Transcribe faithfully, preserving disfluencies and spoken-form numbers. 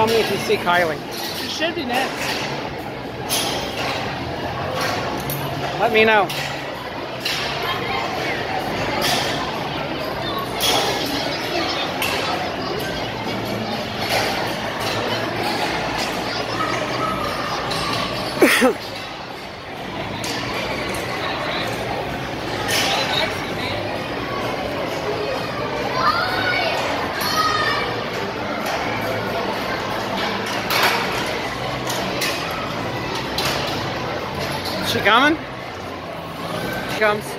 tell me if you see Kylie. She should be next. Let me know. She coming? She comes.